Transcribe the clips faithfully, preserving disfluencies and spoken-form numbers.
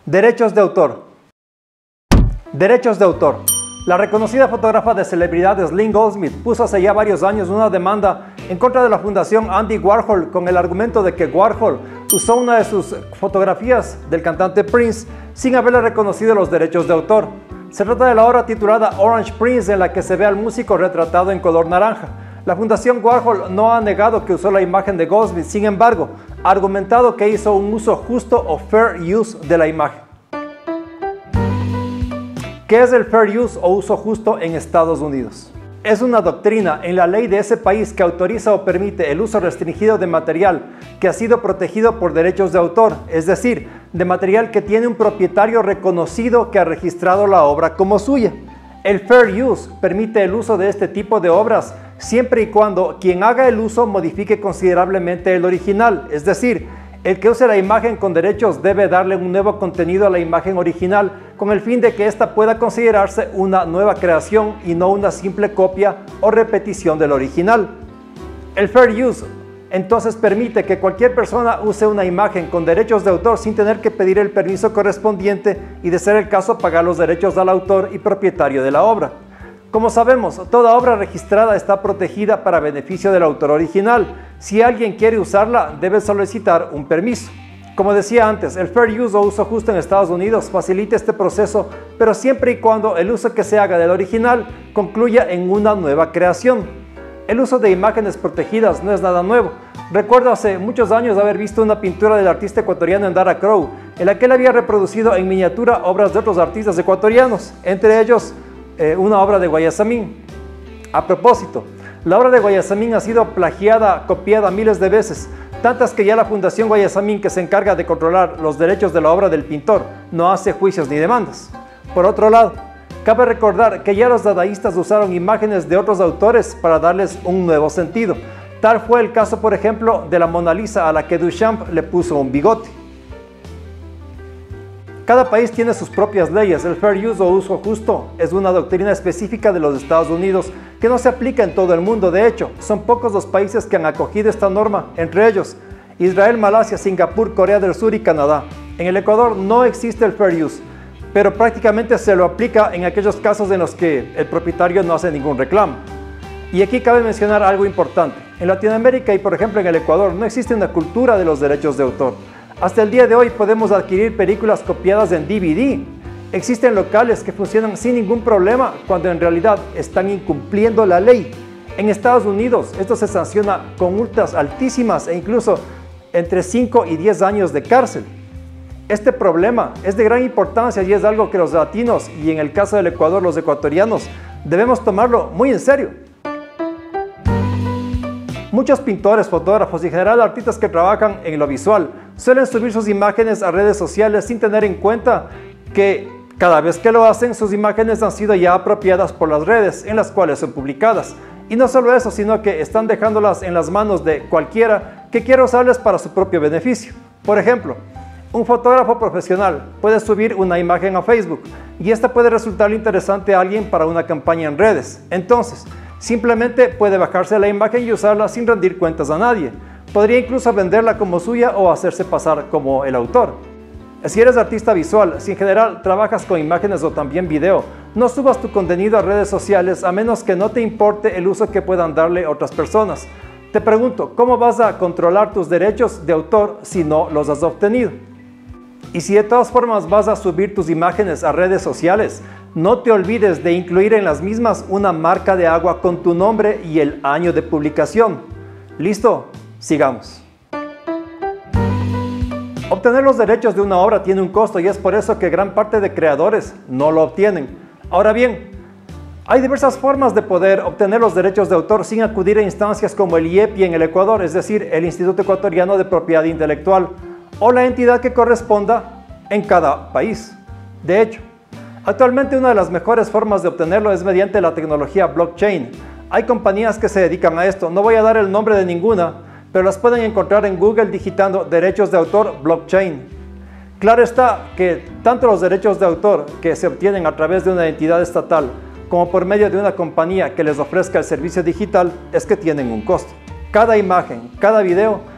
Derechos de autor. Derechos de autor. La reconocida fotógrafa de celebridades Lynn Goldsmith puso hace ya varios años una demanda en contra de la fundación Andy Warhol con el argumento de que Warhol usó una de sus fotografías del cantante Prince sin haberle reconocido los derechos de autor. Se trata de la obra titulada Orange Prince, en la que se ve al músico retratado en color naranja. La fundación Warhol no ha negado que usó la imagen de Goldsmith, sin embargo, ha argumentado que hizo un uso justo o fair use de la imagen. ¿Qué es el fair use o uso justo en Estados Unidos? Es una doctrina en la ley de ese país que autoriza o permite el uso restringido de material que ha sido protegido por derechos de autor, es decir, de material que tiene un propietario reconocido que ha registrado la obra como suya. El fair use permite el uso de este tipo de obras siempre y cuando quien haga el uso modifique considerablemente el original, es decir, el que use la imagen con derechos debe darle un nuevo contenido a la imagen original con el fin de que ésta pueda considerarse una nueva creación y no una simple copia o repetición del original. El fair use entonces permite que cualquier persona use una imagen con derechos de autor sin tener que pedir el permiso correspondiente y, de ser el caso, pagar los derechos al autor y propietario de la obra. Como sabemos, toda obra registrada está protegida para beneficio del autor original. Si alguien quiere usarla, debe solicitar un permiso. Como decía antes, el fair use o uso justo en Estados Unidos facilita este proceso, pero siempre y cuando el uso que se haga del original concluya en una nueva creación. El uso de imágenes protegidas no es nada nuevo. Recuerdo hace muchos años haber visto una pintura del artista ecuatoriano Endara Crow, en la que él había reproducido en miniatura obras de otros artistas ecuatorianos, entre ellos eh, una obra de Guayasamín. A propósito, la obra de Guayasamín ha sido plagiada, copiada miles de veces, tantas que ya la Fundación Guayasamín, que se encarga de controlar los derechos de la obra del pintor, no hace juicios ni demandas. Por otro lado, cabe recordar que ya los dadaístas usaron imágenes de otros autores para darles un nuevo sentido. Tal fue el caso, por ejemplo, de la Mona Lisa, a la que Duchamp le puso un bigote. Cada país tiene sus propias leyes. El fair use o uso justo es una doctrina específica de los Estados Unidos que no se aplica en todo el mundo. De hecho, son pocos los países que han acogido esta norma, entre ellos Israel, Malasia, Singapur, Corea del Sur y Canadá. En el Ecuador no existe el fair use, pero prácticamente se lo aplica en aquellos casos en los que el propietario no hace ningún reclamo. Y aquí cabe mencionar algo importante. En Latinoamérica y por ejemplo en el Ecuador no existe una cultura de los derechos de autor. Hasta el día de hoy podemos adquirir películas copiadas en D V D. Existen locales que funcionan sin ningún problema cuando en realidad están incumpliendo la ley. En Estados Unidos esto se sanciona con multas altísimas e incluso entre cinco y diez años de cárcel. Este problema es de gran importancia y es algo que los latinos, y en el caso del Ecuador los ecuatorianos, debemos tomarlo muy en serio. Muchos pintores, fotógrafos y en general artistas que trabajan en lo visual suelen subir sus imágenes a redes sociales sin tener en cuenta que cada vez que lo hacen, sus imágenes han sido ya apropiadas por las redes en las cuales son publicadas. Y no solo eso, sino que están dejándolas en las manos de cualquiera que quiera usarlas para su propio beneficio. Por ejemplo, un fotógrafo profesional puede subir una imagen a Facebook y esta puede resultarle interesante a alguien para una campaña en redes. Entonces, simplemente puede bajarse la imagen y usarla sin rendir cuentas a nadie. Podría incluso venderla como suya o hacerse pasar como el autor. Si eres artista visual, si en general trabajas con imágenes o también video, no subas tu contenido a redes sociales a menos que no te importe el uso que puedan darle otras personas. Te pregunto, ¿cómo vas a controlar tus derechos de autor si no los has obtenido? Y si de todas formas vas a subir tus imágenes a redes sociales, no te olvides de incluir en las mismas una marca de agua con tu nombre y el año de publicación. ¿Listo? Sigamos. Obtener los derechos de una obra tiene un costo y es por eso que gran parte de creadores no lo obtienen. Ahora bien, hay diversas formas de poder obtener los derechos de autor sin acudir a instancias como el I E P I en el Ecuador, es decir, el Instituto Ecuatoriano de Propiedad Intelectual, o la entidad que corresponda en cada país. De hecho, actualmente una de las mejores formas de obtenerlo es mediante la tecnología blockchain. Hay compañías que se dedican a esto, no voy a dar el nombre de ninguna, pero las pueden encontrar en Google digitando derechos de autor blockchain. Claro está que tanto los derechos de autor que se obtienen a través de una entidad estatal como por medio de una compañía que les ofrezca el servicio digital es que tienen un costo. Cada imagen, cada video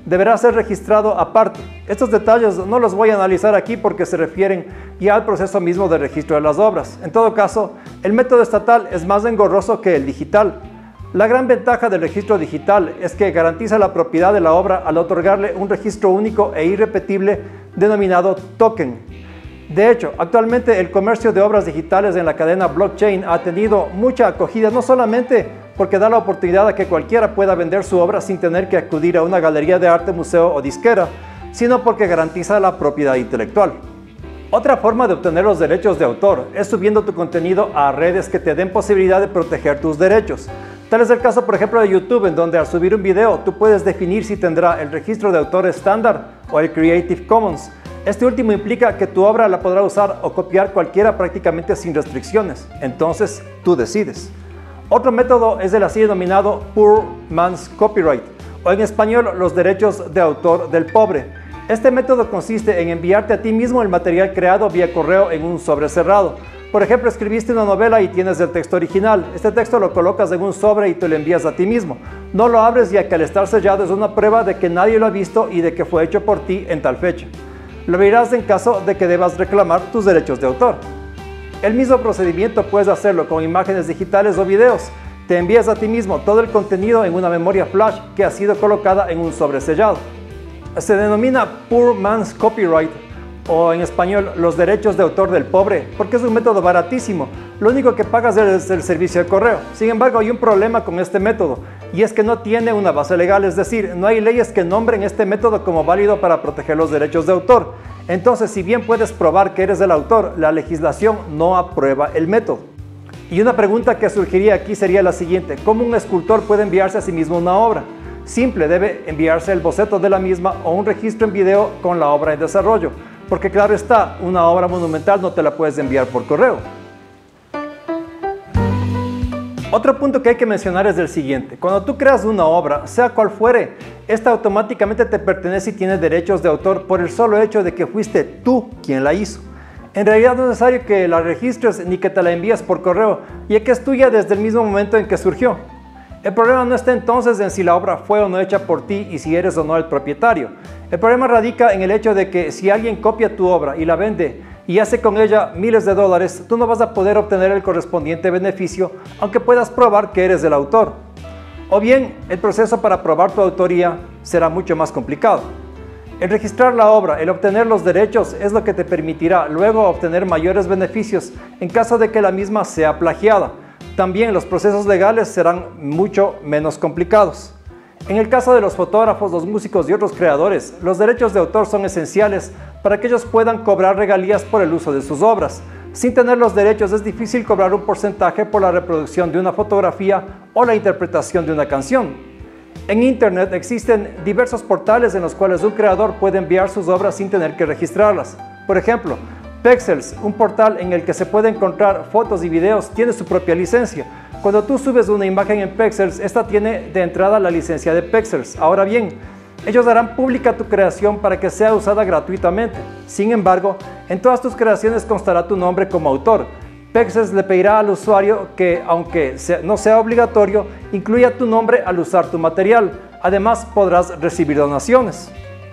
deberá ser registrado aparte. Estos detalles no los voy a analizar aquí porque se refieren ya al proceso mismo de registro de las obras. En todo caso, el método estatal es más engorroso que el digital. La gran ventaja del registro digital es que garantiza la propiedad de la obra al otorgarle un registro único e irrepetible denominado token. De hecho, actualmente el comercio de obras digitales en la cadena blockchain ha tenido mucha acogida, no solamente porque da la oportunidad a que cualquiera pueda vender su obra sin tener que acudir a una galería de arte, museo o disquera, sino porque garantiza la propiedad intelectual. Otra forma de obtener los derechos de autor es subiendo tu contenido a redes que te den posibilidad de proteger tus derechos. Tal es el caso, por ejemplo, de YouTube, en donde al subir un video tú puedes definir si tendrá el registro de autor estándar o el Creative Commons. Este último implica que tu obra la podrá usar o copiar cualquiera prácticamente sin restricciones. Entonces, tú decides. Otro método es el así denominado Poor Man's Copyright, o en español, los derechos de autor del pobre. Este método consiste en enviarte a ti mismo el material creado vía correo en un sobre cerrado. Por ejemplo, escribiste una novela y tienes el texto original. Este texto lo colocas en un sobre y te lo envías a ti mismo. No lo abres, ya que al estar sellado es una prueba de que nadie lo ha visto y de que fue hecho por ti en tal fecha. Lo abrirás en caso de que debas reclamar tus derechos de autor. El mismo procedimiento puedes hacerlo con imágenes digitales o videos. Te envías a ti mismo todo el contenido en una memoria flash que ha sido colocada en un sobre sellado. Se denomina Poor Man's Copyright, o en español, los derechos de autor del pobre, porque es un método baratísimo. Lo único que pagas es el servicio de correo. Sin embargo, hay un problema con este método, y es que no tiene una base legal, es decir, no hay leyes que nombren este método como válido para proteger los derechos de autor. Entonces, si bien puedes probar que eres el autor, la legislación no aprueba el método. Y una pregunta que surgiría aquí sería la siguiente: ¿cómo un escultor puede enviarse a sí mismo una obra? Simple, debe enviarse el boceto de la misma o un registro en video con la obra en desarrollo, porque claro está, una obra monumental no te la puedes enviar por correo. Otro punto que hay que mencionar es el siguiente: cuando tú creas una obra, sea cual fuere, esta automáticamente te pertenece y tiene derechos de autor por el solo hecho de que fuiste tú quien la hizo. En realidad no es necesario que la registres ni que te la envíes por correo, ya que es tuya desde el mismo momento en que surgió. El problema no está entonces en si la obra fue o no hecha por ti y si eres o no el propietario. El problema radica en el hecho de que si alguien copia tu obra y la vende y hace con ella miles de dólares, tú no vas a poder obtener el correspondiente beneficio, aunque puedas probar que eres el autor. O bien, el proceso para probar tu autoría será mucho más complicado. El registrar la obra, el obtener los derechos, es lo que te permitirá luego obtener mayores beneficios en caso de que la misma sea plagiada. También los procesos legales serán mucho menos complicados. En el caso de los fotógrafos, los músicos y otros creadores, los derechos de autor son esenciales para que ellos puedan cobrar regalías por el uso de sus obras. Sin tener los derechos es difícil cobrar un porcentaje por la reproducción de una fotografía o la interpretación de una canción. En Internet existen diversos portales en los cuales un creador puede enviar sus obras sin tener que registrarlas. Por ejemplo, Pexels, un portal en el que se puede encontrar fotos y videos, tiene su propia licencia. Cuando tú subes una imagen en Pexels, esta tiene de entrada la licencia de Pexels. Ahora bien, ellos harán pública tu creación para que sea usada gratuitamente. Sin embargo, en todas tus creaciones constará tu nombre como autor. Pexels le pedirá al usuario que, aunque no sea obligatorio, incluya tu nombre al usar tu material. Además, podrás recibir donaciones.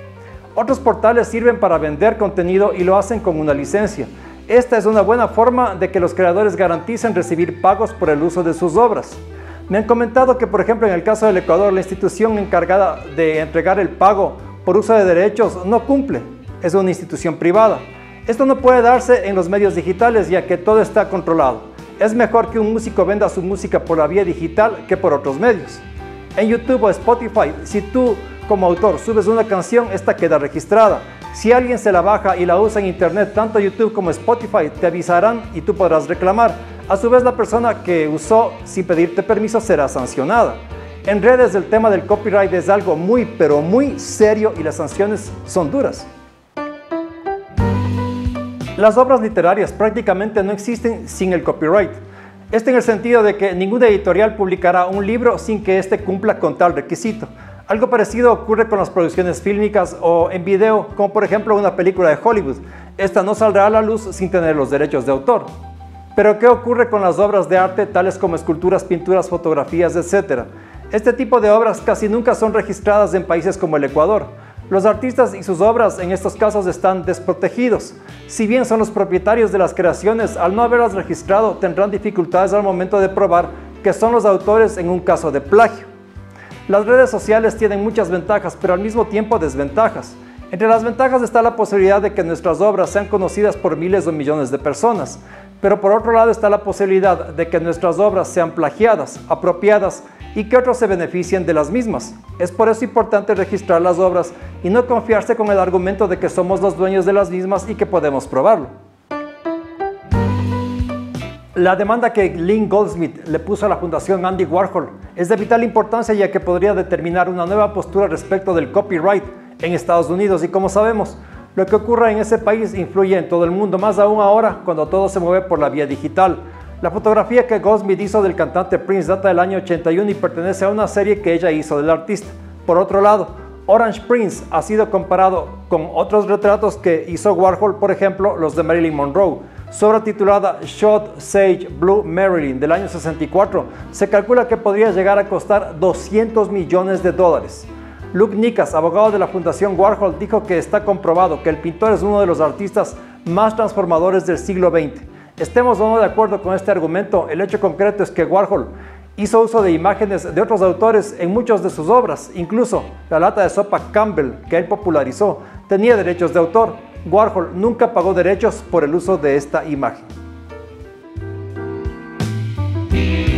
Otros portales sirven para vender contenido y lo hacen con una licencia. Esta es una buena forma de que los creadores garanticen recibir pagos por el uso de sus obras. Me han comentado que, por ejemplo, en el caso del Ecuador, la institución encargada de entregar el pago por uso de derechos no cumple. Es una institución privada. Esto no puede darse en los medios digitales, ya que todo está controlado. Es mejor que un músico venda su música por la vía digital que por otros medios. En YouTube o Spotify, si tú como autor subes una canción, esta queda registrada. Si alguien se la baja y la usa en internet, tanto YouTube como Spotify te avisarán y tú podrás reclamar. A su vez, la persona que usó sin pedirte permiso será sancionada. En redes el tema del copyright es algo muy pero muy serio y las sanciones son duras. Las obras literarias prácticamente no existen sin el copyright. Esto en el sentido de que ninguna editorial publicará un libro sin que éste cumpla con tal requisito. Algo parecido ocurre con las producciones fílmicas o en video, como por ejemplo una película de Hollywood. Esta no saldrá a la luz sin tener los derechos de autor. Pero ¿qué ocurre con las obras de arte tales como esculturas, pinturas, fotografías, etcétera? Este tipo de obras casi nunca son registradas en países como el Ecuador. Los artistas y sus obras en estos casos están desprotegidos. Si bien son los propietarios de las creaciones, al no haberlas registrado tendrán dificultades al momento de probar que son los autores en un caso de plagio. Las redes sociales tienen muchas ventajas, pero al mismo tiempo desventajas. Entre las ventajas está la posibilidad de que nuestras obras sean conocidas por miles o millones de personas, pero por otro lado está la posibilidad de que nuestras obras sean plagiadas, apropiadas y que otros se beneficien de las mismas. Es por eso importante registrar las obras y no confiarse con el argumento de que somos los dueños de las mismas y que podemos probarlo. La demanda que Lynn Goldsmith le puso a la Fundación Andy Warhol es de vital importancia, ya que podría determinar una nueva postura respecto del copyright en Estados Unidos, y como sabemos, lo que ocurra en ese país influye en todo el mundo, más aún ahora cuando todo se mueve por la vía digital. La fotografía que Goldsmith hizo del cantante Prince data del año ochenta y uno y pertenece a una serie que ella hizo del artista. Por otro lado, Orange Prince ha sido comparado con otros retratos que hizo Warhol, por ejemplo, los de Marilyn Monroe. Su obra titulada Shot Sage Blue Marilyn del año sesenta y cuatro se calcula que podría llegar a costar doscientos millones de dólares. Luke Nikas, abogado de la Fundación Warhol, dijo que está comprobado que el pintor es uno de los artistas más transformadores del siglo veinte. Estemos o no de acuerdo con este argumento, el hecho concreto es que Warhol hizo uso de imágenes de otros autores en muchas de sus obras. Incluso la lata de sopa Campbell, que él popularizó, tenía derechos de autor. Warhol nunca pagó derechos por el uso de esta imagen.